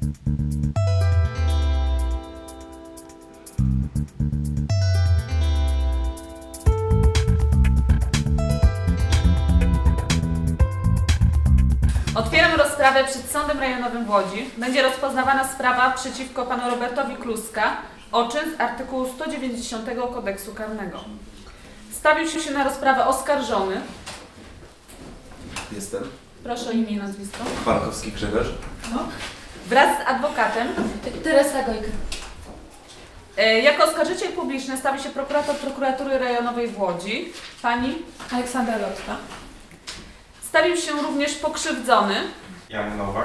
Otwieram rozprawę przed Sądem Rejonowym w Łodzi. Będzie rozpoznawana sprawa przeciwko panu Robertowi Kluska o czyn z artykułu 190 Kodeksu Karnego. Stawił się na rozprawę oskarżony. Jestem. Proszę o imię i nazwisko. Pankowski Grzegorz. No. Wraz z adwokatem. Teresa Gojka. Jako oskarżyciel publiczny stawi się prokurator Prokuratury Rejonowej w Łodzi. Pani Aleksandra Lotka. stawił się również pokrzywdzony. Jan Nowak.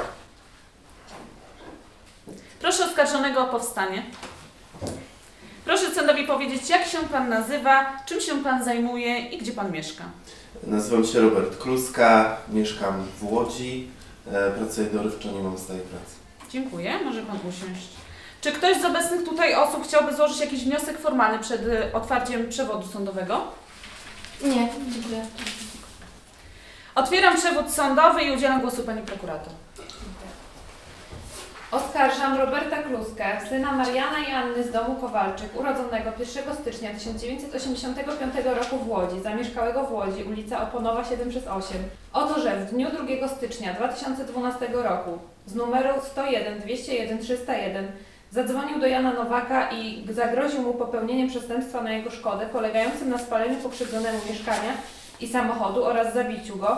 Proszę oskarżonego o powstanie. Proszę sądowi powiedzieć, jak się pan nazywa, czym się pan zajmuje i gdzie pan mieszka. Nazywam się Robert Kluska, mieszkam w Łodzi, pracuję dorywczo, nie mam stałej pracy. Dziękuję, może pan usiąść. Czy ktoś z obecnych tutaj osób chciałby złożyć jakiś wniosek formalny przed otwarciem przewodu sądowego? Nie, dziękuję. Otwieram przewód sądowy i udzielam głosu pani prokurator. Oskarżam Roberta Kluskę, syna Mariana i Anny z domu Kowalczyk, urodzonego 1 stycznia 1985 roku w Łodzi, zamieszkałego w Łodzi, ulica Oponowa 7/8, o to, że w dniu 2 stycznia 2012 roku z numeru 101 201 301 zadzwonił do Jana Nowaka i zagroził mu popełnieniem przestępstwa na jego szkodę, polegającym na spaleniu pokrzywdzonemu mieszkania i samochodu oraz zabiciu go,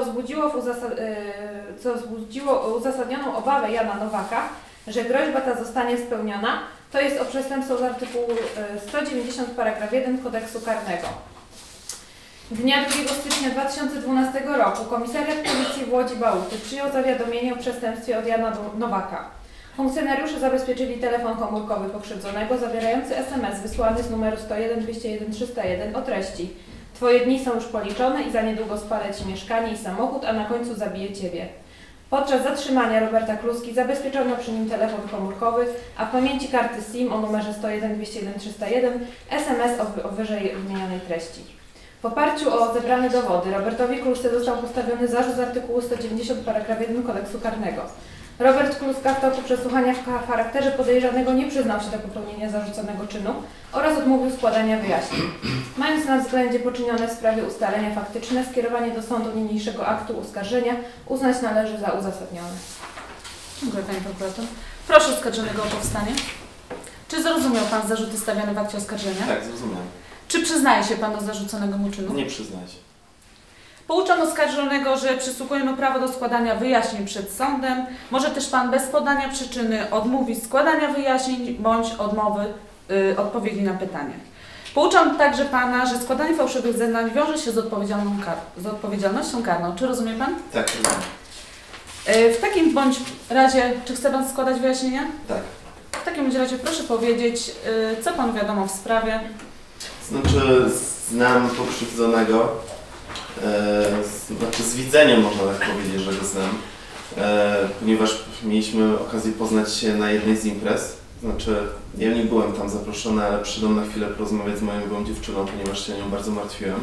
co wzbudziło uzasadnioną obawę Jana Nowaka, że groźba ta zostanie spełniona, to jest o przestępstwo z artykułu 190 paragraf 1 Kodeksu Karnego. Dnia 2 stycznia 2012 roku Komisariat Policji w Łodzi Bałuty przyjął zawiadomienie o przestępstwie od Jana Nowaka. Funkcjonariusze zabezpieczyli telefon komórkowy pokrzywdzonego zawierający SMS wysłany z numeru 101 201 301 o treści: Twoje dni są już policzone i za niedługo spalę Ci mieszkanie i samochód, a na końcu zabiję Ciebie. Podczas zatrzymania Roberta Kluski zabezpieczono przy nim telefon komórkowy, a w pamięci karty SIM o numerze 101 201 301 SMS o wyżej wymienionej treści. W oparciu o zebrane dowody Robertowi Klusce został postawiony zarzut z artykułu 190 paragraf 1 Kodeksu Karnego. Robert Kluska w toku przesłuchania w charakterze podejrzanego nie przyznał się do popełnienia zarzuconego czynu oraz odmówił składania wyjaśnień. Mając na względzie poczynione w sprawie ustalenia faktyczne, skierowanie do sądu niniejszego aktu oskarżenia uznać należy za uzasadnione. Dziękuję pani prokurator. Proszę oskarżonego o powstanie. Czy zrozumiał pan zarzuty stawiane w akcie oskarżenia? Tak, zrozumiałem. Czy przyznaje się pan do zarzuconego mu czynu? Nie przyznaję się. Pouczam oskarżonego, że przysługuje mu prawo do składania wyjaśnień przed sądem. Może też pan bez podania przyczyny odmówić składania wyjaśnień bądź odmowy odpowiedzi na pytania. Pouczam także pana, że składanie fałszywych zeznań wiąże się z odpowiedzialnością karną. Czy rozumie pan? Tak, rozumiem. W takim bądź razie, czy chce pan składać wyjaśnienia? Tak. W takim razie proszę powiedzieć, co panu wiadomo w sprawie. Znaczy, znam pokrzywdzonego. Znaczy z widzenia można tak powiedzieć, że go znam, ponieważ mieliśmy okazję poznać się na jednej z imprez. Znaczy, ja nie byłem tam zaproszony, ale przyszedłem na chwilę porozmawiać z moją byłą dziewczyną, ponieważ się nią bardzo martwiłem.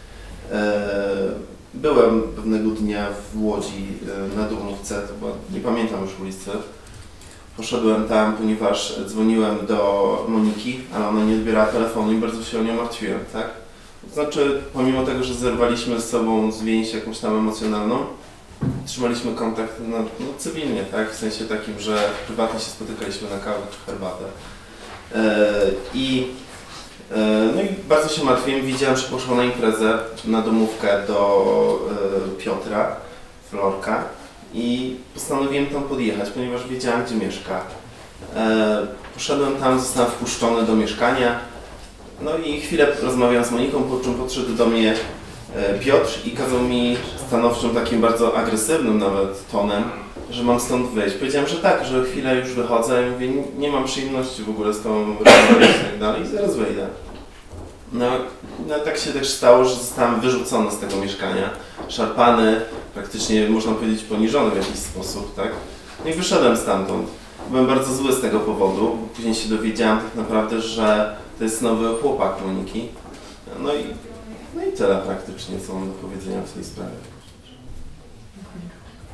Byłem pewnego dnia w Łodzi na Dubnówce, to była, nie pamiętam już ulicy. Poszedłem tam, ponieważ dzwoniłem do Moniki, ale ona nie odbierała telefonu i bardzo się o nią martwiłem, tak? Znaczy, pomimo tego, że zerwaliśmy ze sobą z więź jakąś tam emocjonalną, trzymaliśmy kontakt cywilnie, tak? W sensie takim, że prywatnie się spotykaliśmy na kawę czy herbatę. No i bardzo się martwiłem. Widziałem, że poszła na imprezę, na domówkę do Piotra, Florka i postanowiłem tam podjechać, ponieważ wiedziałem, gdzie mieszka. Poszedłem tam, zostałem wpuszczony do mieszkania. No i chwilę rozmawiałem z Moniką, po czym podszedł do mnie Piotr i kazał mi stanowczym, takim bardzo agresywnym nawet tonem, że mam stąd wyjść. Powiedziałem, że tak, że chwilę już wychodzę i mówię, nie mam przyjemności w ogóle z tą rozmawiać i tak dalej i zaraz wyjdę. No tak się też stało, że zostałem wyrzucony z tego mieszkania, szarpany, praktycznie można powiedzieć poniżony w jakiś sposób, tak? No i wyszedłem stamtąd. Byłem bardzo zły z tego powodu, bo później się dowiedziałem tak naprawdę, że to jest nowy chłopak Moniki. No i tyle praktycznie, co mam do powiedzenia w tej sprawie.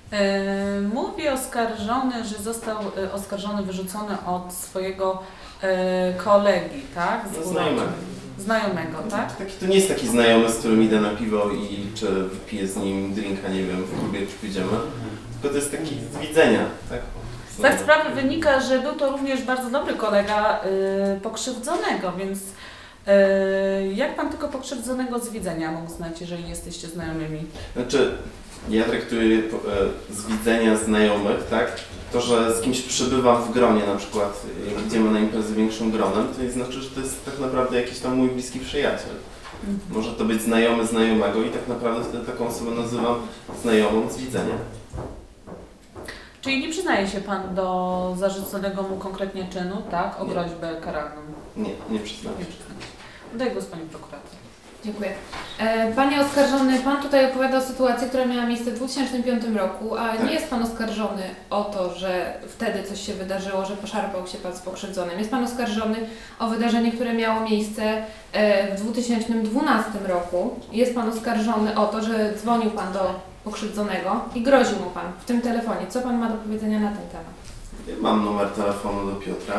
Mówi oskarżony, że został oskarżony, wyrzucony od swojego kolegi, tak? No, znajomego. Znajomego, tak? To nie jest taki znajomy, z którym idę na piwo i czy wypiję z nim drinka, nie wiem, w klubie czy pójdziemy. Tylko to jest taki z widzenia, tak? Tak, sprawy wynika, że był to również bardzo dobry kolega pokrzywdzonego, więc jak pan tylko pokrzywdzonego z widzenia mógł znać, jeżeli jesteście znajomymi? Znaczy, ja traktuję z widzenia znajomych, tak? To, że z kimś przybywam w gronie, na przykład jak idziemy na imprezę większym gronem, to nie znaczy, że to jest tak naprawdę jakiś tam mój bliski przyjaciel. Może to być znajomy znajomego i tak naprawdę wtedy taką osobę nazywam znajomą z widzenia. Czyli nie przyznaje się pan do zarzuconego mu konkretnie czynu, tak? O Nie. groźbę karalną. Nie przyznam Nie się. przyznaje się. Daj głos pani prokurator. Dziękuję. Panie oskarżony, pan tutaj opowiada o sytuacji, która miała miejsce w 2005 roku, a Tak. nie jest pan oskarżony o to, że wtedy coś się wydarzyło, że poszarpał się pan z pokrzywdzonym. Jest pan oskarżony o wydarzenie, które miało miejsce w 2012 roku. Jest pan oskarżony o to, że dzwonił pan do pokrzywdzonego i groził mu pan w tym telefonie. Co pan ma do powiedzenia na ten temat? Ja mam numer telefonu do Piotra,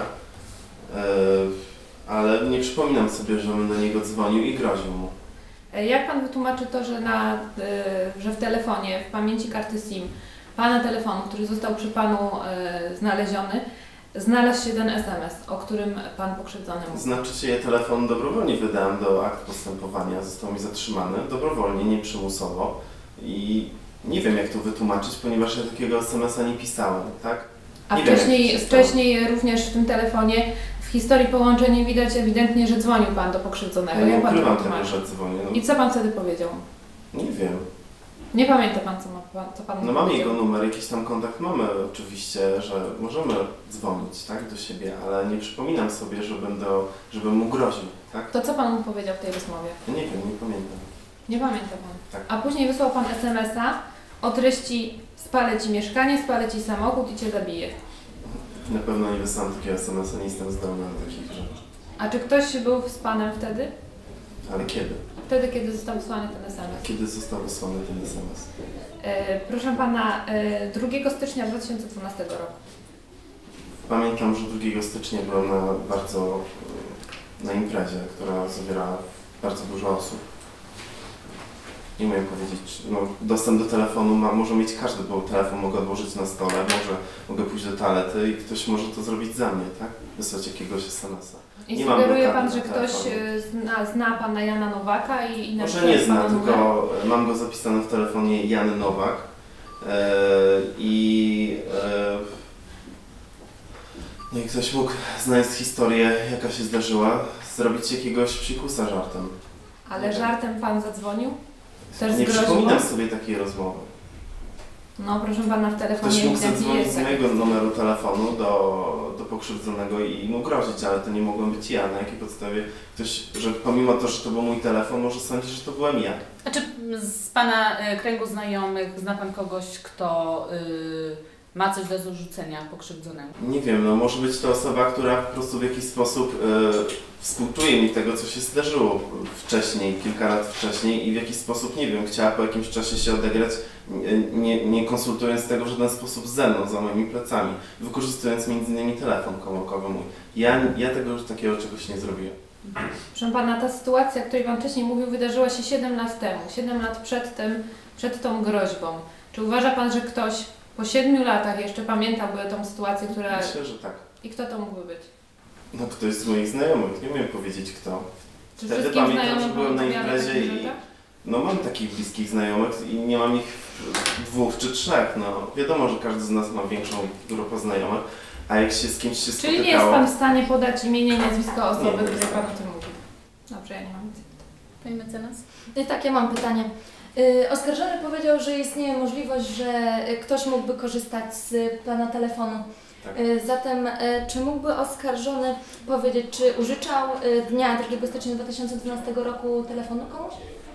ale nie przypominam sobie, żebym do niego dzwonił i groził mu. Jak pan wytłumaczy to, że w telefonie, w pamięci karty SIM pana telefonu, który został przy panu znaleziony, znalazł się ten SMS, o którym pan pokrzywdzony mówił? Znaczy się, ja telefon dobrowolnie wydałem do akt postępowania, został mi zatrzymany, dobrowolnie, nie przymusowo i nie wiem jak to wytłumaczyć, ponieważ ja takiego SMS-a nie pisałem, tak? A Nie wiem, jak to się wcześniej również w tym telefonie, w historii połączenia widać ewidentnie, że dzwonił pan do pokrzywdzonego. Ja nie Jak pan to ukrywam tego, wytłumaczy? że dzwonię. No, I co pan wtedy powiedział? nie wiem. Nie pamięta pan, co pan No mam powiedział? jego numer, jakiś tam kontakt mamy oczywiście, że możemy dzwonić, tak, do siebie, ale nie przypominam sobie, żebym mu groził, tak? To co pan mu powiedział w tej rozmowie? Ja nie wiem, nie pamiętam. Nie pamięta pan. Tak. A później wysłał pan SMS-a o treści: spalę ci mieszkanie, spalę ci samochód i cię zabiję. Na pewno nie wysłałem takiego SMS-a, nie jestem zdolny na takich rzeczy. A czy ktoś był z panem wtedy? Ale kiedy? Wtedy, kiedy został wysłany ten SMS. Kiedy został wysłany ten SMS? Proszę pana, 2 stycznia 2012 roku. Pamiętam, że 2 stycznia byłem na imprezie, która zawierała bardzo dużo osób. Nie umiem powiedzieć, no, dostęp do telefonu może mieć każdy, bo telefon mogę odłożyć na stole, mogę pójść do toalety i ktoś może to zrobić za mnie, tak? Wysłać jakiegoś SMS-a. I Nie mam sugeruje blokady pan, że na ktoś telefonie. zna pana Jana Nowaka i Może nie znam, tylko mam go zapisane w telefonie Jan Nowak. No i ktoś mógł, znając historię, jaka się zdarzyła, zrobić jakiegoś psikusa żartem. Ale żartem pan zadzwonił? Też Nie zgroził przypominam pan? sobie takiej rozmowy. No proszę pana, w telefonie Ktoś mógł ewidentnie zadzwonić jest z mojego numeru telefonu do pokrzywdzonego i mu grozić, ale to nie mogłem być ja. Na jakiej podstawie ktoś, że pomimo to, że to był mój telefon, może sądzić, że to byłem ja. A czy z pana kręgu znajomych zna pan kogoś, kto ma coś do zarzucenia pokrzywdzonemu? Nie wiem, no może być to osoba, która po prostu w jakiś sposób współczuje mi tego, co się zdarzyło wcześniej, kilka lat wcześniej i w jakiś sposób, nie wiem, chciała po jakimś czasie się odegrać, nie konsultując tego w żaden sposób ze mną, za moimi plecami, wykorzystując m.in. telefon komórkowy mój. Ja takiego czegoś nie zrobiłem. Proszę pana, ta sytuacja, o której pan wcześniej mówił, wydarzyła się 7 lat temu. 7 lat przed tą groźbą. Czy uważa pan, że ktoś po 7 latach jeszcze pamiętałby tą sytuację, która... Myślę, że tak. I kto to mógłby być? No ktoś z moich znajomych, nie umiem powiedzieć kto. Czy Wtedy wszystkim pamiętam, znajomym że byłem na pan opowiada imprezie takie i rzeczy? no mam takich bliskich znajomych i nie mam ich 2 czy 3. No wiadomo, że każdy z nas ma większą grupę znajomych, a jak się z kimś się spotykało... Czyli nie jest pan w stanie podać imienia i nazwiska osoby, Nie, której jestem. pan o tym mówi? Dobrze, ja nie mam nic. Pani mecenas? Tak, ja mam pytanie. Oskarżony powiedział, że istnieje możliwość, że ktoś mógłby korzystać z pana telefonu. Tak. Zatem, czy mógłby oskarżony powiedzieć, czy użyczał dnia 2 stycznia 2012 roku telefonu komuś?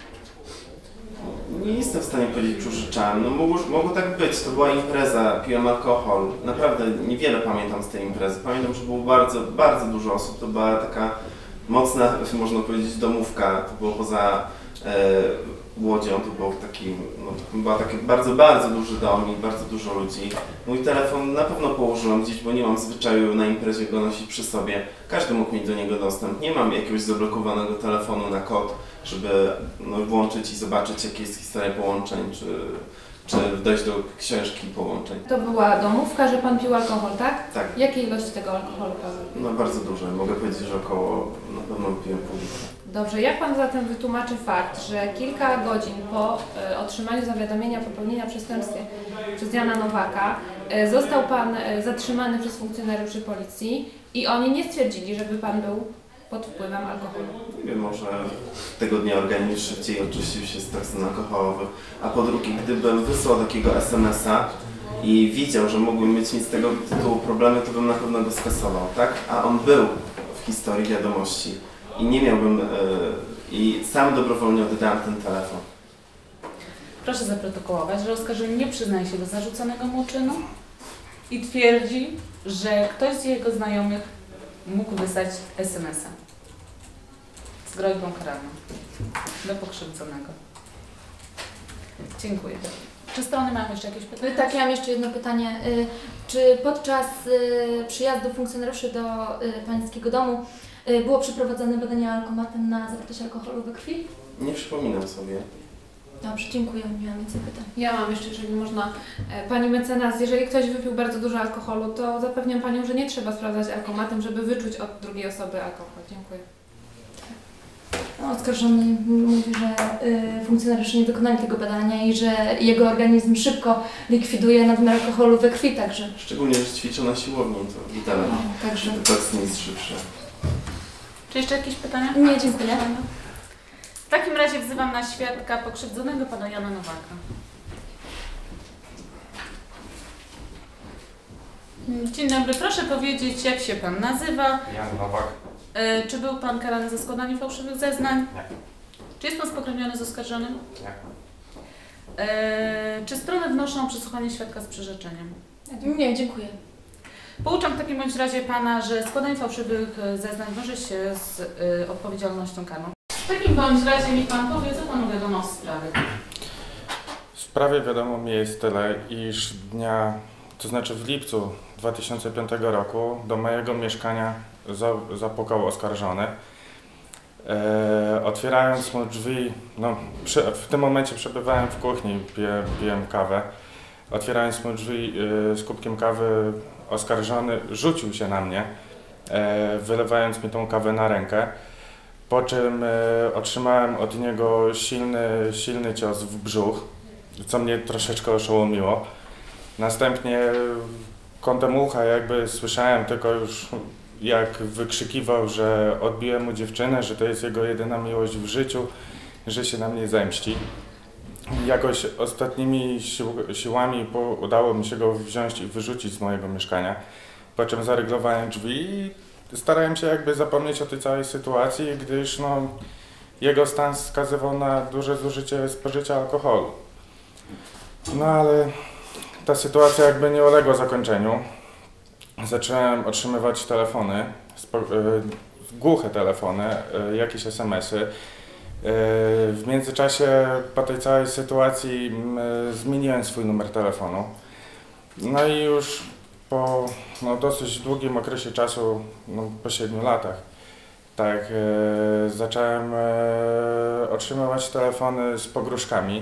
Nie jestem w stanie powiedzieć, czy użyczałem. No mogło tak być, to była impreza, piłem alkohol. Naprawdę niewiele pamiętam z tej imprezy. Pamiętam, że było bardzo, bardzo dużo osób. To była taka mocna, można powiedzieć, domówka. To było poza łodzią. To był taki, była taki bardzo, bardzo duży dom i bardzo dużo ludzi. Mój telefon na pewno położyłem gdzieś, bo nie mam zwyczaju na imprezie go nosić przy sobie. Każdy mógł mieć do niego dostęp. Nie mam jakiegoś zablokowanego telefonu na kod, żeby włączyć i zobaczyć, jakie jest historia połączeń, czy dojść do książki połączeń. To była domówka, że pan pił alkohol, tak? Tak. Jakiej ilości tego alkoholu pan wypił? No bardzo duże. Mogę powiedzieć, że około, na pewno piłem pół litra. Dobrze, jak pan zatem wytłumaczy fakt, że kilka godzin po otrzymaniu zawiadomienia o popełnienia przestępstwa przez Jana Nowaka został pan zatrzymany przez funkcjonariuszy policji i oni nie stwierdzili, żeby pan był pod wpływem alkoholu? Nie wiem, może tego dnia organizm szybciej oczyścił się z toksyn alkoholowych, a po drugie, gdybym wysłał takiego SMS-a i widział, że mógłbym mieć z tego tytułu problemy, to bym na pewno go skasował, tak? A on był w historii wiadomości i nie miałbym, i sam dobrowolnie oddałem ten telefon. Proszę zaprotokołować, że oskarżony nie przyznaje się do zarzuconego mu czynu i twierdzi, że ktoś z jego znajomych mógł wysłać SMS-a z groźbą karalną do pokrzywdzonego. Dziękuję. Czy strony mają jeszcze jakieś pytania? Tak, ja mam jeszcze jedno pytanie. Czy podczas przyjazdu funkcjonariuszy do pańskiego domu było przeprowadzone badanie alkomatem na zawartość alkoholu we krwi? Nie przypominam sobie. Dobrze, dziękuję. Nie mam więcej pytań. Ja mam jeszcze, jeżeli można, pani mecenas, jeżeli ktoś wypił bardzo dużo alkoholu, to zapewniam panią, że nie trzeba sprawdzać alkomatem, żeby wyczuć od drugiej osoby alkohol. Dziękuję. No, oskarżony mówi, że funkcjonariusze nie wykonali tego badania i że jego organizm szybko likwiduje nadmiar alkoholu we krwi, także. Szczególnie, że ćwiczę na siłowni, to witalem. No, także. Toksyn jest szybszy. Czy jeszcze jakieś pytania? Nie, dziękuję. W takim razie wzywam na świadka pokrzywdzonego pana Jana Nowaka. Dzień dobry, proszę powiedzieć, jak się pan nazywa? Jan Nowak. Czy był pan karany za składanie fałszywych zeznań? Nie. Czy jest pan spokrewniony z oskarżonym? Nie. Czy strony wnoszą o przesłuchanie świadka z przyrzeczeniem? Nie, dziękuję. Pouczam w takim bądź razie pana, że składanie fałszywych zeznań wiąże się z odpowiedzialnością karną. W takim bądź razie mi pan powie, co panu wiadomo w sprawie. W sprawie wiadomo mi jest tyle, iż to znaczy w lipcu 2005 roku do mojego mieszkania zapukał oskarżony. Otwierając mu drzwi, w tym momencie przebywałem w kuchni, piłem kawę. Otwierając mu drzwi z kubkiem kawy, oskarżony rzucił się na mnie, wylewając mi tą kawę na rękę, po czym otrzymałem od niego silny cios w brzuch, co mnie troszeczkę oszołomiło. Następnie kątem ucha jakby słyszałem tylko już, jak wykrzykiwał, że odbiłem mu dziewczynę, że to jest jego jedyna miłość w życiu, że się na mnie zemści. Jakoś ostatnimi siłami udało mi się go wziąć i wyrzucić z mojego mieszkania, po czym zaryglowałem drzwi i starałem się jakby zapomnieć o tej całej sytuacji, gdyż jego stan wskazywał na duże zużycie, spożycia alkoholu. No ale ta sytuacja jakby nie uległa zakończeniu. Zacząłem otrzymywać telefony, głuche telefony, jakieś SMS-y. W międzyczasie po tej całej sytuacji zmieniłem swój numer telefonu. No i już po dosyć długim okresie czasu, po 7 latach, tak, zacząłem otrzymywać telefony z pogróżkami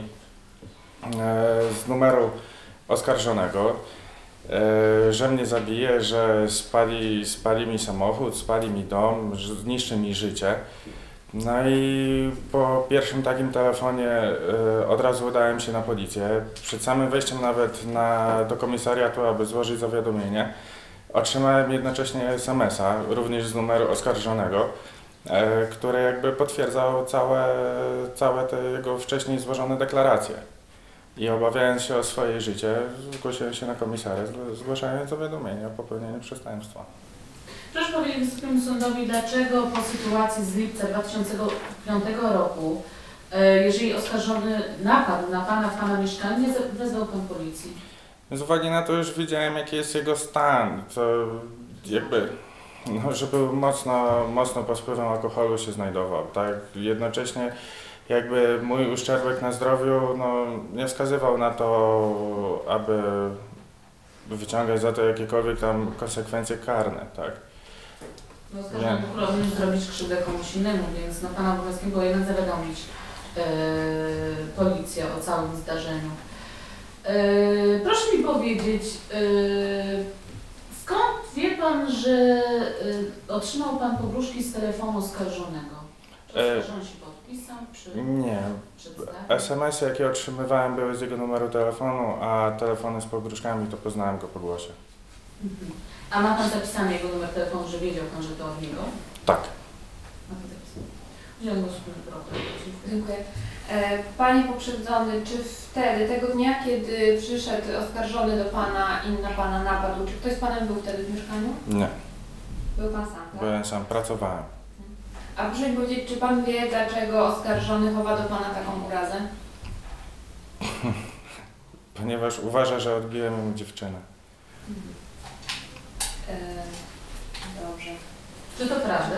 z numeru oskarżonego, że mnie zabije, że spali mi samochód, spali mi dom, że zniszczy mi życie. No i po pierwszym takim telefonie od razu udałem się na policję. Przed samym wejściem nawet do komisariatu, aby złożyć zawiadomienie, otrzymałem jednocześnie SMS-a, również z numeru oskarżonego, który jakby potwierdzał całe te jego wcześniej złożone deklaracje. I obawiając się o swoje życie, zgłosiłem się na komisariat, zgłaszając zawiadomienie o popełnieniu przestępstwa. Proszę powiedzieć Wysokiemu Sądowi, dlaczego po sytuacji z lipca 2005 roku, jeżeli oskarżony napadł na pana w pana mieszkaniu, nie wezwał pan policji? Z uwagi na to już widziałem, jaki jest jego stan, to jakby, że był mocno pod wpływem alkoholu się znajdował, tak? Jednocześnie jakby mój uszczerbek na zdrowiu no, nie wskazywał na to, aby wyciągać za to jakiekolwiek tam konsekwencje karne, tak? No, oskarżony powinien zrobić krzywdę komuś innemu, więc no, pana obowiązkiem było jednak zawiadomić policję o całym zdarzeniu. Proszę mi powiedzieć, skąd wie pan, że otrzymał pan pogróżki z telefonu oskarżonego? Czy oskarżony się podpisał? Czy Nie. przedstawił? SMS-y, jakie otrzymywałem, były z jego numeru telefonu, a telefony z pogróżkami to poznałem go po głosie. Mhm. A ma pan zapisany jego numer telefonu, że wiedział pan, że to od niego? Tak. Ma pan zapisany. Udzielam głosu panu prokuratorowi. Dziękuję. Panie pokrzywdzony, czy wtedy, tego dnia, kiedy przyszedł oskarżony do Pana i na Pana napadł, czy ktoś z Panem był wtedy w mieszkaniu? Nie. Był Pan sam, tak? Byłem sam, pracowałem. A proszę mi powiedzieć, czy Pan wie, dlaczego oskarżony chowa do Pana taką urazę? Ponieważ uważa, że odbiłem mu dziewczynę. Dobrze. Czy to prawda?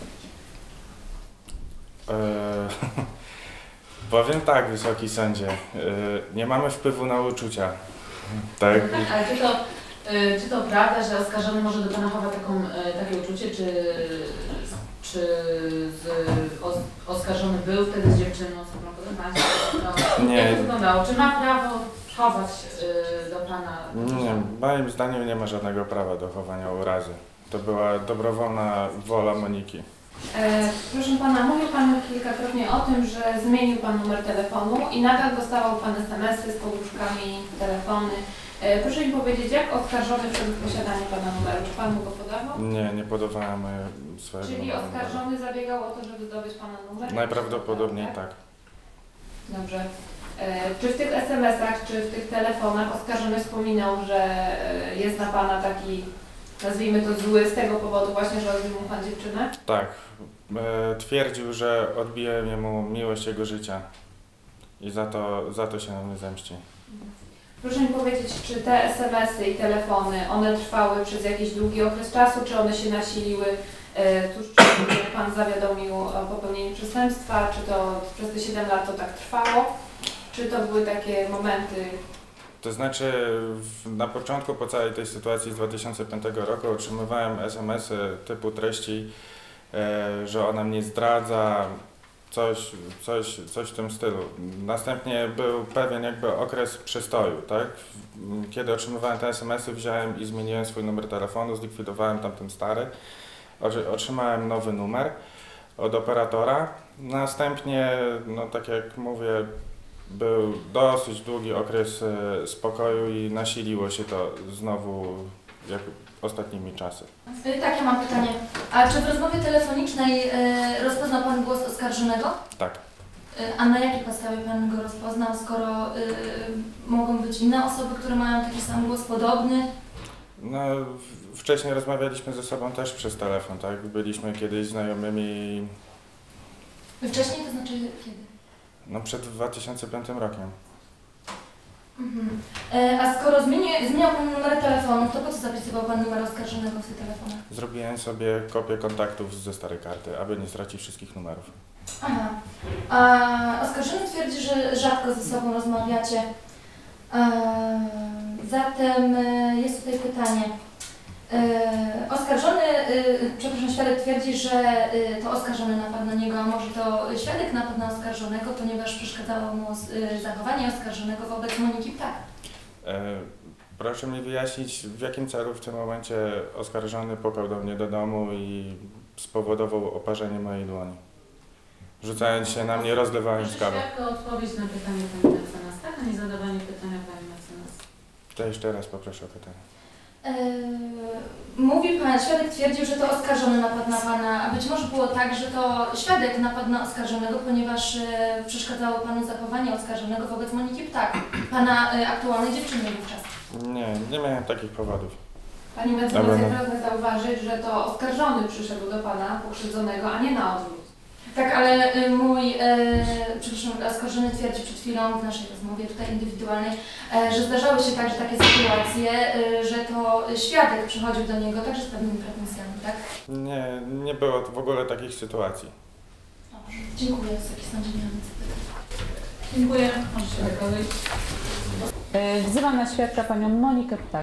Powiem tak, Wysoki Sądzie, nie mamy wpływu na uczucia. Tak? No tak, ale czy to prawda, że oskarżony może do pana chować takie uczucie, czy oskarżony był wtedy z dziewczyną, z którą potem Nie. Jak to wyglądało? Czy ma prawo chować do pana? Nie, moim zdaniem nie ma żadnego prawa do chowania urazy. To była dobrowolna wola Moniki. Proszę Pana, mówił Pan kilkakrotnie o tym, że zmienił Pan numer telefonu i nadal dostawał Pan SMS-y z pogróżkami, telefony. Proszę mi powiedzieć, jak oskarżony wszedł w posiadanie Pana numeru? Czy Pan mu go podawał? Nie, nie podawałem swojego Czyli numeru. oskarżony zabiegał o to, żeby zdobyć Pana numer? Najprawdopodobniej tak. Dobrze. Czy w tych SMS-ach, czy w tych telefonach oskarżony wspominał, że jest na Pana taki, nazwijmy to zły z tego powodu właśnie, że odbił mu Pan dziewczynę? Tak. Twierdził, że odbiłem jemu miłość jego życia i za to się na mnie zemści. Proszę mi powiedzieć, czy te SMS-y i telefony, one trwały przez jakiś długi okres czasu, czy one się nasiliły tuż przed tym, jak Pan zawiadomił o popełnieniu przestępstwa, czy to przez te 7 lat to tak trwało, czy to były takie momenty? To znaczy na początku, po całej tej sytuacji z 2005 roku otrzymywałem SMS-y typu treści, że ona mnie zdradza, coś w tym stylu. Następnie był pewien jakby okres przestoju, tak? Kiedy otrzymywałem te SMS-y, wziąłem i zmieniłem swój numer telefonu, zlikwidowałem tamten stary, otrzymałem nowy numer od operatora. Następnie, no tak jak mówię, był dosyć długi okres spokoju i nasiliło się to znowu jak ostatnimi czasy. Tak, ja mam pytanie. A czy w rozmowie telefonicznej rozpoznał Pan głos oskarżonego? Tak. A na jakiej podstawie Pan go rozpoznał, skoro mogą być inne osoby, które mają taki sam głos podobny? No, wcześniej rozmawialiśmy ze sobą też przez telefon, tak? Byliśmy kiedyś znajomymi, Wcześniej, to znaczy kiedy? no przed 2005 rokiem. Mhm. A skoro zmieniał Pan numer telefonu, to po co zapisywał Pan numer oskarżonego w tych telefonach? Zrobiłem sobie kopię kontaktów ze starej karty, aby nie stracić wszystkich numerów. Aha. A oskarżony twierdzi, że rzadko ze sobą rozmawiacie. Zatem jest tutaj pytanie. Oskarżony, przepraszam, świadek twierdzi, że to oskarżony napadł na niego, a może to świadek napadł na oskarżonego, ponieważ przeszkadzało mu zachowanie oskarżonego wobec Moniki Ptak. Proszę mi wyjaśnić, w jakim celu w tym momencie oskarżony popał do mnie do domu i spowodował oparzenie mojej dłoni. Rzucając się na mnie, rozlewając kawę. Proszę odpowiedź na pytanie pani mecenas, tak? A nie zadawanie pytania pani mecenas. To jeszcze raz poproszę o pytanie. Mówi Pan, świadek twierdził, że to oskarżony napadł na Pana, a być może było tak, że to świadek napadł na oskarżonego, ponieważ przeszkadzało Panu zachowanie oskarżonego wobec Moniki Ptak, Pana aktualnej dziewczyny wówczas. Nie miałem takich powodów. Pani mecenas, ja pragnę zauważyć, że to oskarżony przyszedł do Pana pokrzywdzonego, a nie na odwrót. Tak, ale przepraszam, oskarżony twierdzi przed chwilą w naszej rozmowie tutaj indywidualnej, że zdarzały się także takie sytuacje, że to świadek przychodził do niego także z pewnymi pretensjami, tak? Nie było w ogóle takich sytuacji. Dziękuję, Wysoki Sądzie, nie mam nic. Dziękuję. Może świadek odejść. Wzywam na świadka panią Monikę Ptak.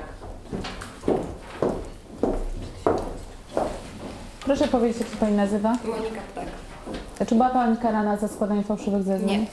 Proszę powiedzieć, jak się pani nazywa? Monika Ptak. Czy była pani karana za składanie fałszywych zeznań? Nie.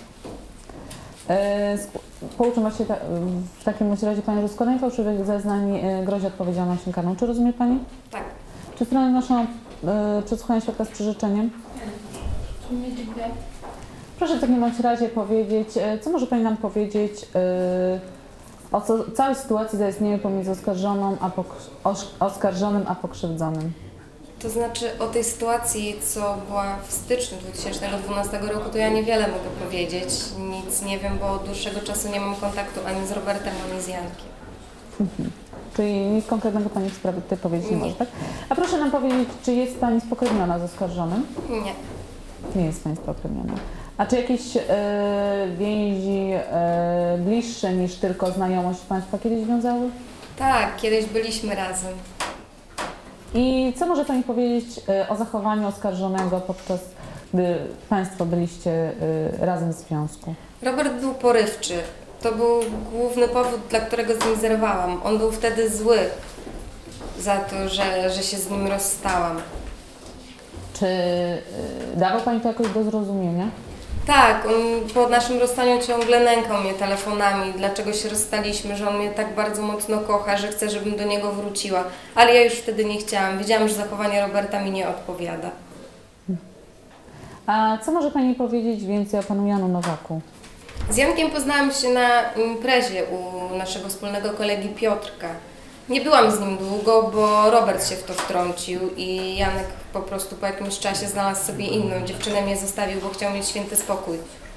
Pouczam właśnie w takim razie pani, że składanie fałszywych zeznań grozi odpowiedzialnością karną. Czy rozumie pani? Tak. Czy strony wnoszą przesłuchanie świadka z przyrzeczeniem? Nie, dziękuję. Proszę w takim bądź razie powiedzieć, co może pani nam powiedzieć o całej sytuacji zaistniałej pomiędzy oskarżonym a pokrzywdzonym? To znaczy o tej sytuacji, co była w styczniu 2012 roku, to ja niewiele mogę powiedzieć. Nic nie wiem, bo od dłuższego czasu nie mam kontaktu ani z Robertem, ani z Jankiem. Czyli nic konkretnego pani w sprawie tej powiedzieć nie Nie. może, tak? A proszę nam powiedzieć, czy jest pani spokrewniona z oskarżonym? Nie. Nie jest pani spokrewniona. A czy jakieś więzi bliższe niż tylko znajomość państwa kiedyś wiązały? Tak, kiedyś byliśmy razem. I co może pani powiedzieć o zachowaniu oskarżonego podczas gdy państwo byliście razem w związku? Robert był porywczy. To był główny powód, dla którego z nim zerwałam. On był wtedy zły za to, że się z nim rozstałam. Czy dawał pani to jakoś do zrozumienia? Tak, on po naszym rozstaniu ciągle nękał mnie telefonami, dlaczego się rozstaliśmy, że on mnie tak bardzo mocno kocha, że chce, żebym do niego wróciła. Ale ja już wtedy nie chciałam. Wiedziałam, że zachowanie Roberta mi nie odpowiada. A co może pani powiedzieć więcej o panu Janu Nowaku? Z Jankiem poznałam się na imprezie u naszego wspólnego kolegi Piotrka. Nie byłam z nim długo, bo Robert się w to wtrącił i Janek po prostu po jakimś czasie znalazł sobie inną dziewczynę, mnie zostawił, bo chciał mieć święty spokój.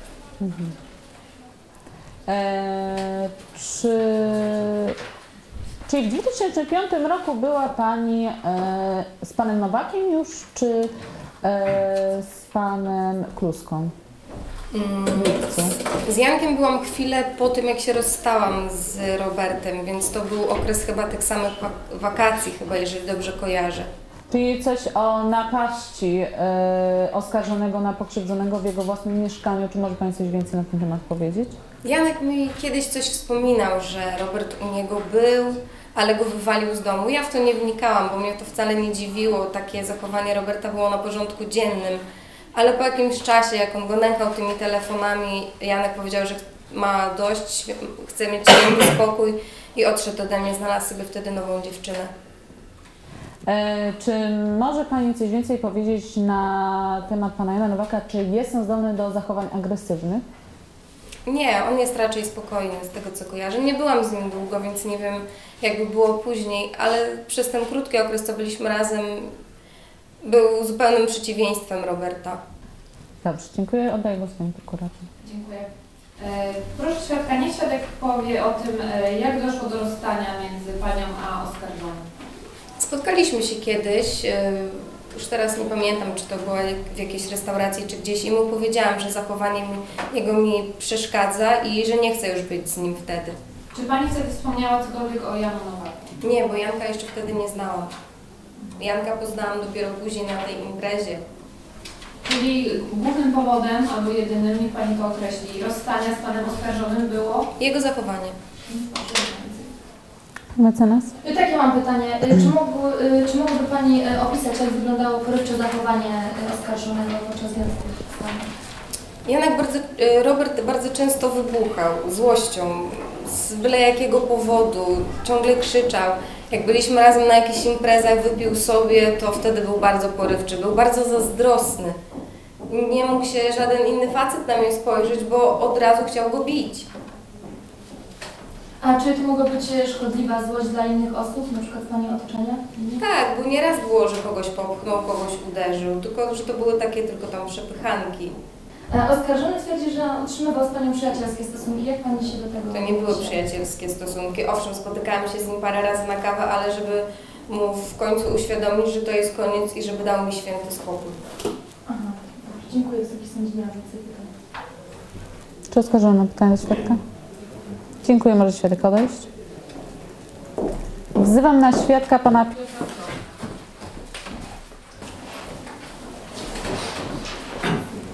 Czyli w 2005 roku była pani z panem Nowakiem już, czy z panem Kluską? W lipcu. Z Jankiem byłam chwilę po tym, jak się rozstałam z Robertem, więc to był okres chyba tych samych wakacji, chyba, jeżeli dobrze kojarzę. Czyli coś o napaści oskarżonego na pokrzywdzonego w jego własnym mieszkaniu. Czy może pani coś więcej na ten temat powiedzieć? Janek mi kiedyś coś wspominał, że Robert u niego był, ale go wywalił z domu. Ja w to nie wnikałam, bo mnie to wcale nie dziwiło. Takie zachowanie Roberta było na porządku dziennym. Ale po jakimś czasie, jak on go nękał tymi telefonami, Janek powiedział, że ma dość, chce mieć święty spokój i odszedł ode mnie, znalazł sobie wtedy nową dziewczynę. Czy może pani coś więcej powiedzieć na temat pana Jana Nowaka? Czy jest on zdolny do zachowań agresywnych? Nie, on jest raczej spokojny z tego, co kojarzę. Nie byłam z nim długo, więc nie wiem, jakby było później, ale przez ten krótki okres, co byliśmy razem, był zupełnym przeciwieństwem Roberta. Dobrze, dziękuję. Oddaję głos pani prokurator. Dziękuję. Proszę świadka, niech świadek powie o tym, jak doszło do rozstania między panią a oskarżonym. Spotkaliśmy się kiedyś, już teraz nie pamiętam, czy to była w jakiejś restauracji, czy gdzieś i mu powiedziałam, że zachowanie jego mi przeszkadza i że nie chcę już być z nim wtedy. Czy pani wtedy wspomniała cokolwiek o Janu Nowaku? Nie, bo Janka jeszcze wtedy nie znałam. Janka poznałam dopiero później na tej imprezie. Czyli głównym powodem, albo jedynym, niech pani to określi, rozstania z panem oskarżonym było? Jego zachowanie. Mecenas? Takie mam pytanie. Czy mogłaby pani opisać, jak wyglądało porywcze zachowanie oskarżonego podczas Robert bardzo często wybuchał złością, z byle jakiego powodu, ciągle krzyczał. Jak byliśmy razem na jakichś imprezach, wypił sobie, to wtedy był bardzo porywczy, był bardzo zazdrosny. Nie mógł się żaden inny facet na mnie spojrzeć, bo od razu chciał go bić. A czy to mogła być szkodliwa złość dla innych osób, na przykład pani otoczenia? Tak, bo nieraz było, że kogoś popchnął, kogoś uderzył, tylko że to były takie tylko tam przepychanki. Oskarżony twierdzi, że utrzymywał z panią przyjacielskie stosunki. Jak pani się do tego To nie były odnosi? przyjacielskie stosunki. Owszem, spotykałam się z nim parę razy na kawę, ale żeby mu w końcu uświadomić, że to jest koniec i żeby dał mi święty spokój. Aha, dobrze. Dziękuję, Wysoki Sądzie, nie mam więcej pytań. Czy oskarżony ma pytanie do świadka? Dziękuję, może świadek odejść. Wzywam na świadka pana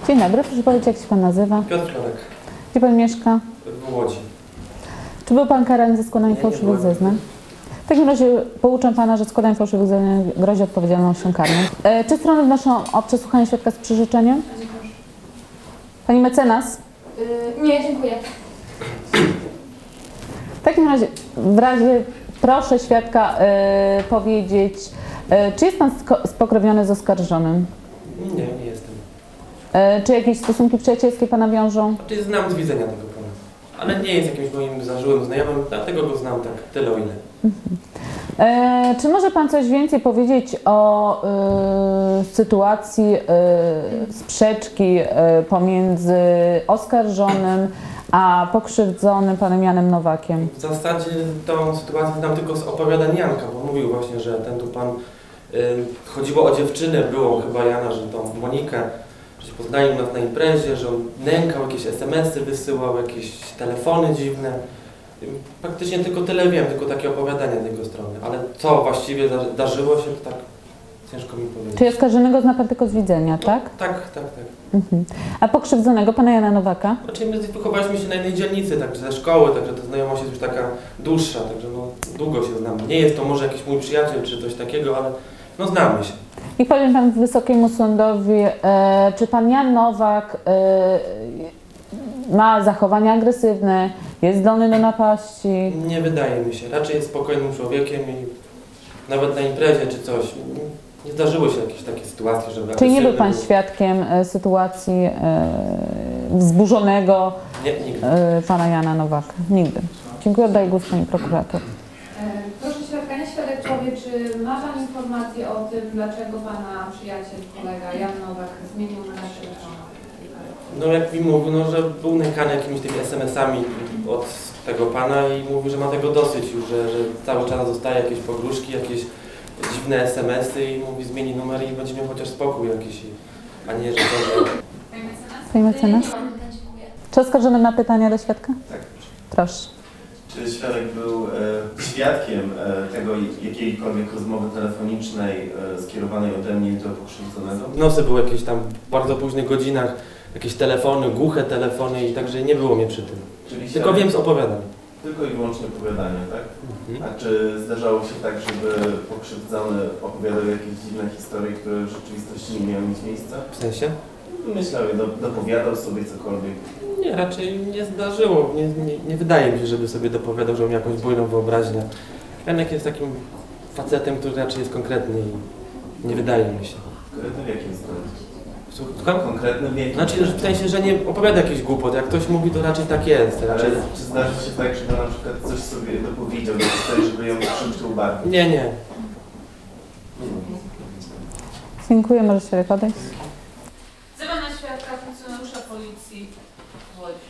Dzień dobry, proszę powiedzieć, jak się Pan nazywa? Piotr Florek, Gdzie Pan mieszka? w Łodzi. Czy był Pan karany za składanie Nie, fałszywych nie byłem. zeznań? W takim razie pouczam Pana, że składanie fałszywych zeznań grozi odpowiedzialnością karną. Czy strony wnoszą o przesłuchanie świadka z przyrzeczeniem? Pani mecenas? Nie, dziękuję. W takim razie, w razie proszę świadka powiedzieć, czy jest Pan spokrewniony z oskarżonym? Nie, nie jestem. Czy jakieś stosunki przyjacielskie Pana wiążą? Znaczy znam z widzenia tego pana. Ale nie jest jakimś moim zażyłym znajomym, dlatego go znam tak tyle o ile. Czy może Pan coś więcej powiedzieć o sytuacji sprzeczki pomiędzy oskarżonym a pokrzywdzonym Panem Janem Nowakiem? W zasadzie tą sytuację znam tylko z opowiadań Janka, bo mówił właśnie, że ten tu pan chodziło o dziewczynę, było chyba Jana, że tą Monikę, że się poznali u nas na imprezie, że on nękał, jakieś SMS-y wysyłał, jakieś telefony dziwne. Praktycznie tylko tyle wiem, tylko takie opowiadania z jego strony, ale co właściwie zdarzyło się, to tak ciężko mi powiedzieć. Czyli oskarżonego zna Pan tylko z widzenia, tak? Tak. Mhm. A pokrzywdzonego Pana Jana Nowaka? Znaczy my wychowaliśmy się na jednej dzielnicy, także ze szkoły, także ta znajomość jest już taka dłuższa, także no długo się znamy. Nie jest to może jakiś mój przyjaciel czy coś takiego, ale no znamy się. I powiem Pan Wysokiemu Sądowi, czy Pan Jan Nowak ma zachowania agresywne, jest zdolny do napaści? Nie wydaje mi się, raczej jest spokojnym człowiekiem i nawet na imprezie czy coś, nie zdarzyły się jakieś takie sytuacje, żeby Czyli nie był Pan agresywny świadkiem sytuacji wzburzonego Nie, nigdy. Pana Jana Nowaka? Nigdy. Dziękuję, oddaję głos Pani Prokurator. Proszę świadka, nie świadek powie, czy ma Pan informację o tym, dlaczego Pana przyjaciel, kolega Jan Nowak zmienił numer telefonu? No jak mi mówił, no, że był nękany jakimiś tymi SMS-ami od tego pana i mówi, że ma tego dosyć już, że cały czas dostaje jakieś pogróżki, jakieś dziwne SMS-y i mówi zmieni numer i będzie miał chociaż spokój jakiś, a nie, że to, że... Pani mecenas? Nie mam pytań, dziękuję. Czy oskarżony ma pytania do świadka? Tak. Proszę. Czy świadek był świadkiem tego jakiejkolwiek rozmowy telefonicznej skierowanej ode mnie do pokrzywdzonego? W nocy były jakieś tam w bardzo późnych godzinach, jakieś telefony, głuche telefony i także nie było mnie przy tym. Czyli Tylko świadek wiem z opowiadań. tylko i wyłącznie opowiadania, tak? Mhm. A czy zdarzało się tak, żeby pokrzywdzony opowiadał jakieś dziwne historie, które w rzeczywistości nie miały mieć miejsca? W sensie? Myślał, dopowiadał sobie cokolwiek. Nie, raczej nie zdarzyło. Nie wydaje mi się, żeby sobie dopowiadał, że miał jakąś bujną wyobraźnię. Janek jest takim facetem, który raczej jest konkretny i nie wydaje mi się. Konkretny w jakim względzie? Słucham? Konkretny w jakim Znaczy, w sensie, że nie opowiada jakichś głupot. Jak ktoś mówi, to raczej tak jest. Ale Raczej... czy zdarzy się tak, żeby na przykład coś sobie dopowiedział do historii, żeby ją troszeczkę ubarwić? Nie. Dziękuję, może świadek odejść. Wzywa na świadka funkcjonariusza policji w Łodzi.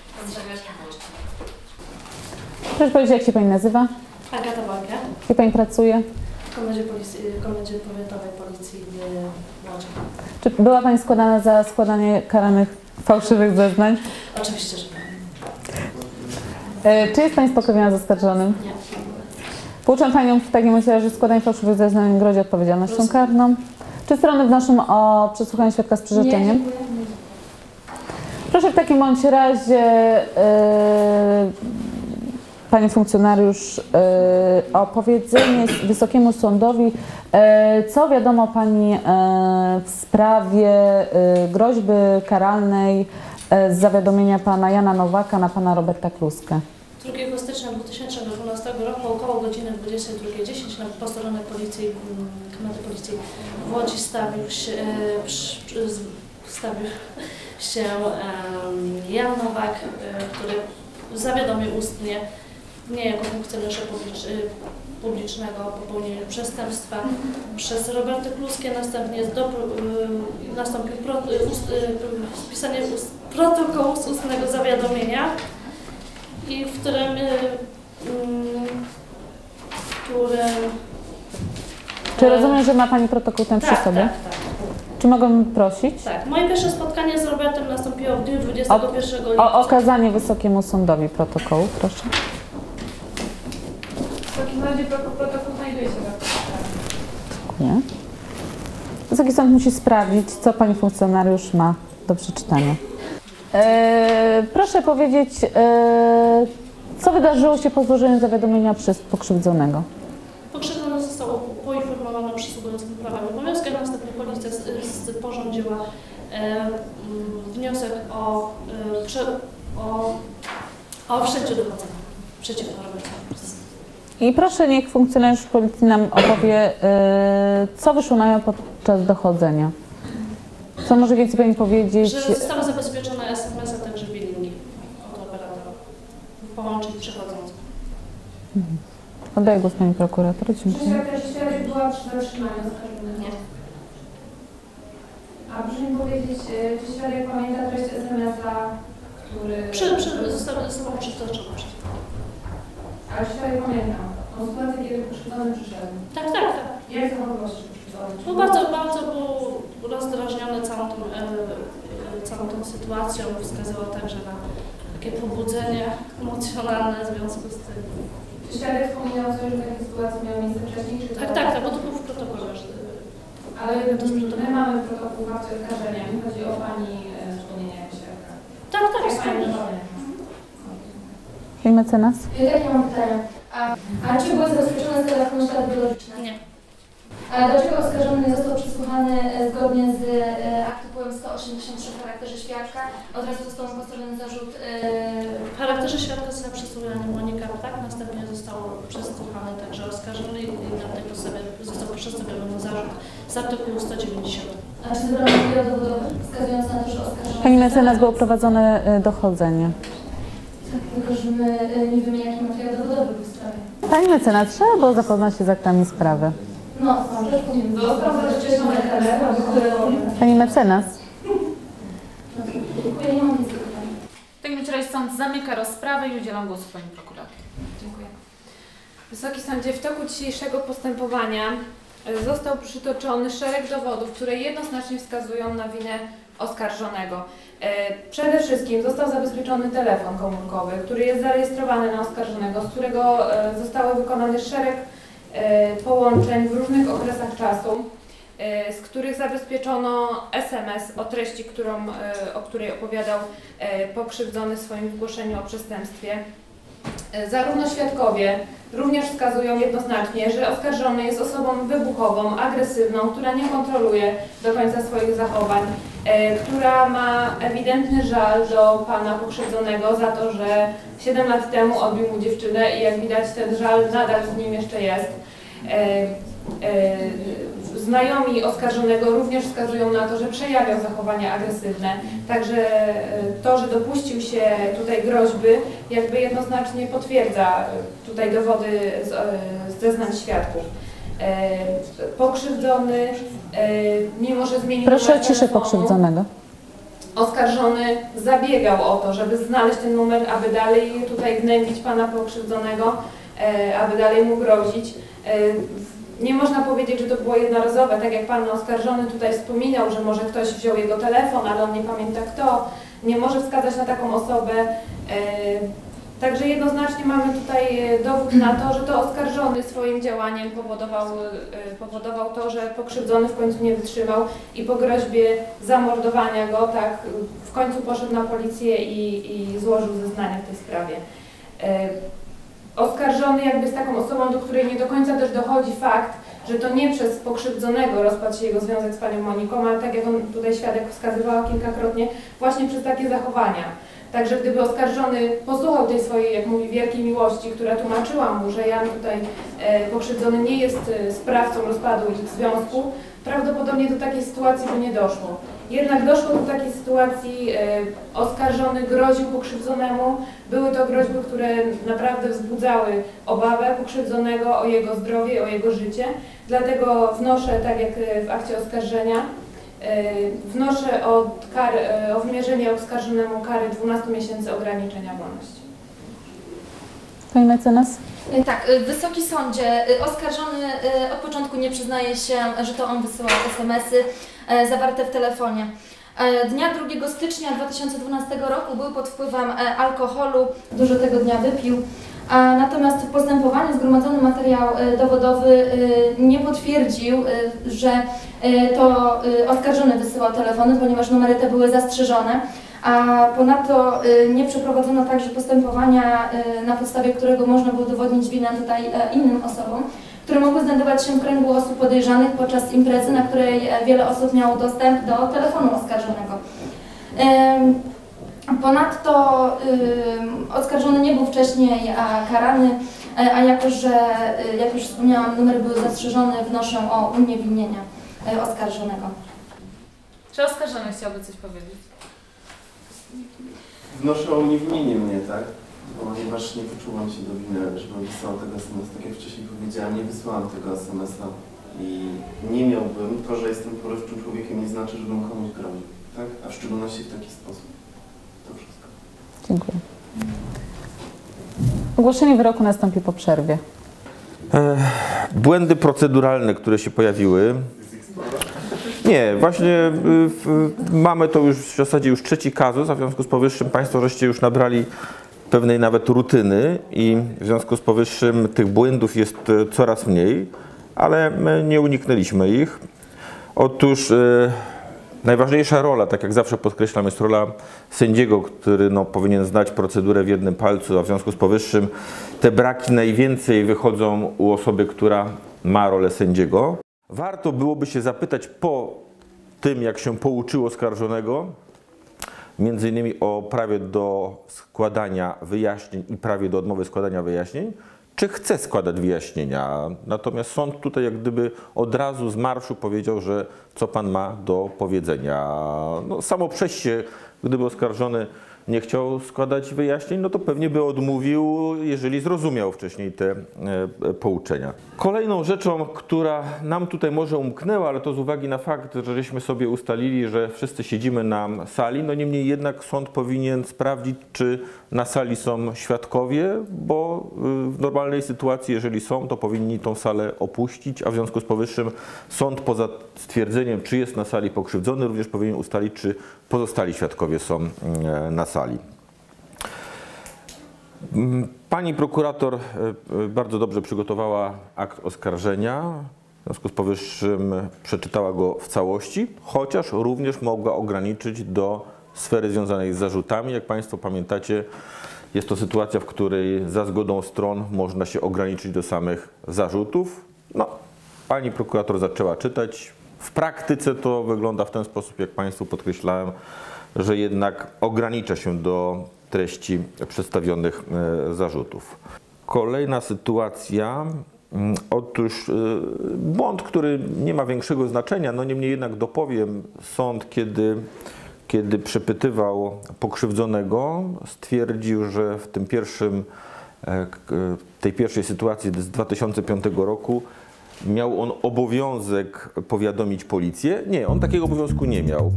Proszę powiedzieć, jak się Pani nazywa? Agata Banka, Gdzie Pani pracuje? w Komendzie Powiatowej Policji w Łodzi. Czy była Pani składana za składanie karanych fałszywych zeznań? Oczywiście, że nie. Czy jest Pani spokrewniona z oskarżonym? Nie. Pouczam Panią w takim razie, że składanie fałszywych zeznań grozi odpowiedzialnością Rozumiem. karną. Czy strony wnoszą o przesłuchanie świadka z przyrzeczeniem? Proszę w takim bądź razie Pani funkcjonariusz o powiedzenie Wysokiemu Sądowi, co wiadomo Pani w sprawie groźby karalnej z zawiadomienia Pana Jana Nowaka na Pana Roberta Kluskę. 2 stycznia 2012 roku około godziny 22:10 na posterunek policji, Komendy Policji w Łodzi stawił się Jan Nowak, który zawiadomił ustnie mnie jako funkcjonariusza publicznego o popełnieniu przestępstwa przez Robertę Kluskę. Następnie nastąpił spisanie protokołu z ustnego zawiadomienia, i w którym Czy rozumiem, że ma Pani protokół ten przy sobie? Tak. Czy mogę prosić Tak. Moje pierwsze spotkanie z Robertem nastąpiło w dniu 21 lipca. o okazanie Wysokiemu Sądowi protokołu, proszę? W takim razie protokół znajduje się w artykułach. Nie. Wysoki Sąd musi sprawdzić, co Pani funkcjonariusz ma do przeczytania. Proszę powiedzieć, co wydarzyło się po złożeniu zawiadomienia przez pokrzywdzonego? Pokrzywdzony został poinformowany o przysługujących prawach i obowiązkach, następnie policja sporządziła wniosek o wszczęciu dochodzenia przeciwko Robertowi. I proszę, niech funkcjonariusz policji nam opowie, co wyszło na jaw podczas dochodzenia. Co może więcej Pani powiedzieć? Że zostały zabezpieczone SMS, a także billingi od operatora połączeń przechodzących. Oddaję głos Pani prokurator. Dziękuję. Czy świadek była przy zatrzymaniu oskarżonego? Nie. A proszę mi powiedzieć, czy świadek pamięta treść SMS-a, który... Zostało przytoczone. Ale czy świadek pamięta o sytuacji, kiedy pokrzywdzony przyszedł? Tak. Jak zachowywał się pokrzywdzony? No bardzo był rozdrażniony całą tą sytuacją. Wskazywał także na takie pobudzenie emocjonalne w związku z tym. Czy świadek wspominał coś, że takie sytuacje miały miejsce wcześniej? Czy to... Tak, bo to było w protokole. Ale my mamy protokół w akcie oskarżenia. Mi chodzi o Pani wspomnienie jako świadka. Tak, Jak Pani wspomniałam. pamięta? Pani mecenas? Takie mam pytanie. A czy były zabezpieczone z telefonu ślady biologiczne? Nie. A dlaczego oskarżony nie został przesłuchany zgodnie z artykułem 183 w charakterze świadka? Od razu został mu postawiony zarzut. W charakterze świadka za przesłuchanie Monika tak, następnie został przesłuchany także oskarżony i na tej podstawie został przedstawiony mu zarzut z artykułu 190. A czy zebrano materiał dowodowy wskazujący na to, że oskarżony... Pani mecenas, było prowadzone dochodzenie. Tak, tylko że my nie wiemy, jaki materiał dowodowy był w sprawie. Pani mecenas, trzeba było zapoznać się z aktami sprawy. No, też powinien był. Pani mecenas? Dziękuję, nie mam więcej pytań. W takim razie sąd zamyka rozprawę i udzielam głosu Pani prokurator. Dziękuję. Wysoki Sądzie, w toku dzisiejszego postępowania został przytoczony szereg dowodów, które jednoznacznie wskazują na winę oskarżonego. Przede wszystkim został zabezpieczony telefon komórkowy, który jest zarejestrowany na oskarżonego, z którego zostały wykonany szereg połączeń w różnych okresach czasu, z których zabezpieczono SMS o treści, o której opowiadał pokrzywdzony w swoim zgłoszeniu o przestępstwie. Zarówno świadkowie również wskazują jednoznacznie, że oskarżony jest osobą wybuchową, agresywną, która nie kontroluje do końca swoich zachowań, która ma ewidentny żal do pana pokrzywdzonego za to, że 7 lat temu odbił mu dziewczynę i jak widać ten żal nadal z nim jeszcze jest. Znajomi oskarżonego również wskazują na to, że przejawiał zachowania agresywne, także to, że dopuścił się tutaj groźby, jakby jednoznacznie potwierdza tutaj dowody z zeznań świadków. Pokrzywdzony, mimo że zmienił Proszę o numer ciszę telefonu, pokrzywdzonego. oskarżony zabiegał o to, żeby znaleźć ten numer, aby dalej tutaj gnębić pana pokrzywdzonego, aby dalej mu grozić. Nie można powiedzieć, że to było jednorazowe, tak jak pan oskarżony tutaj wspominał, że może ktoś wziął jego telefon, ale on nie pamięta kto, nie może wskazać na taką osobę. Także jednoznacznie mamy tutaj dowód na to, że to oskarżony swoim działaniem powodował to, że pokrzywdzony w końcu nie wytrzymał i po groźbie zamordowania go, tak, w końcu poszedł na policję i złożył zeznania w tej sprawie. Oskarżony jakby z taką osobą, do której nie do końca też dochodzi fakt, że to nie przez pokrzywdzonego rozpadł się jego związek z panią Moniką, ale tak jak on tutaj świadek wskazywała kilkakrotnie, właśnie przez takie zachowania. Także gdyby oskarżony posłuchał tej swojej, jak mówi, wielkiej miłości, która tłumaczyła mu, że Jan tutaj pokrzywdzony nie jest sprawcą rozpadu ich związku, prawdopodobnie do takiej sytuacji by nie doszło. Jednak doszło do takiej sytuacji, oskarżony groził pokrzywdzonemu. Były to groźby, które naprawdę wzbudzały obawę pokrzywdzonego o jego zdrowie, o jego życie. Dlatego wnoszę, tak jak w akcie oskarżenia, wnoszę o wymierzenie oskarżonemu kary 12 miesięcy ograniczenia wolności. Pani mecenas? Tak, Wysoki Sądzie, oskarżony od początku nie przyznaje się, że to on wysyłał SMS-y zawarte w telefonie. Dnia 2 stycznia 2012 roku był pod wpływem alkoholu, dużo tego dnia wypił, A natomiast w postępowaniu zgromadzony materiał dowodowy nie potwierdził, że to oskarżony wysyłał telefony, ponieważ numery te były zastrzeżone. A ponadto nie przeprowadzono także postępowania, na podstawie którego można było udowodnić winę tutaj innym osobom, które mogły znajdować się w kręgu osób podejrzanych podczas imprezy, na której wiele osób miało dostęp do telefonu oskarżonego. Ponadto oskarżony nie był wcześniej karany, a jako że, jak już wspomniałam, numery były zastrzeżone, wnoszę o uniewinnienie oskarżonego. Czy oskarżony chciałby coś powiedzieć? Wnoszę o uniewinnienie mnie, tak? Ponieważ nie poczułam się do winy, żebym wysłał tego SMS-a. Tak jak wcześniej powiedziałam, nie wysłałam tego SMS-a i nie miałbym, to, że jestem porywczym człowiekiem, nie znaczy, żebym komuś groził, tak? A w szczególności w taki sposób. To wszystko. Dziękuję. Ogłoszenie wyroku nastąpi po przerwie. Błędy proceduralne, które się pojawiły. Nie, właśnie mamy to już w zasadzie już trzeci kazus, a w związku z powyższym Państwo żeście już nabrali pewnej nawet rutyny i w związku z powyższym tych błędów jest coraz mniej, ale my nie uniknęliśmy ich. Otóż najważniejsza rola, tak jak zawsze podkreślam, jest rola sędziego, który powinien znać procedurę w jednym palcu, a w związku z powyższym te braki najwięcej wychodzą u osoby, która ma rolę sędziego. Warto byłoby się zapytać po tym, jak się pouczyło oskarżonego, między innymi o prawie do składania wyjaśnień i prawie do odmowy składania wyjaśnień, czy chce składać wyjaśnienia. Natomiast sąd tutaj jak gdyby od razu z marszu powiedział, że co pan ma do powiedzenia. No, samo przejście, gdyby oskarżony nie chciał składać wyjaśnień, no to pewnie by odmówił, jeżeli zrozumiał wcześniej te pouczenia. Kolejną rzeczą, która nam tutaj może umknęła, ale to z uwagi na fakt, że żeśmy sobie ustalili, że wszyscy siedzimy na sali, no niemniej jednak sąd powinien sprawdzić, czy na sali są świadkowie, bo w normalnej sytuacji, jeżeli są, to powinni tą salę opuścić, a w związku z powyższym sąd poza stwierdzeniem, czy jest na sali pokrzywdzony, również powinien ustalić, czy pozostali świadkowie są na sali. Pani prokurator bardzo dobrze przygotowała akt oskarżenia, w związku z powyższym przeczytała go w całości, chociaż również mogła ograniczyć do sfery związanej z zarzutami. Jak Państwo pamiętacie, jest to sytuacja, w której za zgodą stron można się ograniczyć do samych zarzutów. No, pani prokurator zaczęła czytać. W praktyce to wygląda w ten sposób, jak Państwu podkreślałem, że jednak ogranicza się do treści przedstawionych zarzutów. Kolejna sytuacja, otóż błąd, który nie ma większego znaczenia, no niemniej jednak dopowiem, sąd, kiedy przepytywał pokrzywdzonego, stwierdził, że w tym tej pierwszej sytuacji z 2005 roku miał on obowiązek powiadomić policję. Nie, on takiego obowiązku nie miał.